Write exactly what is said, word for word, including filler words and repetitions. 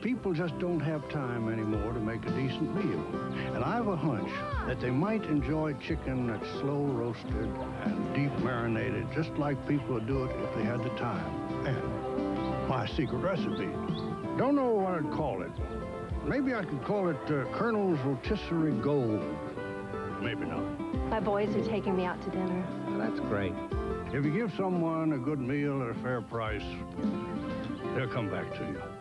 people just don't have time anymore to make a decent meal. And I have a hunch that they might enjoy chicken that's slow roasted and deep marinated, just like people would do it if they had the time. And my secret recipe. Don't know what I'd call it. Maybe I could call it uh, Colonel's Rotisserie Gold. Maybe not. My boys are taking me out to dinner. Well, that's great. If you give someone a good meal at a fair price, they'll come back to you.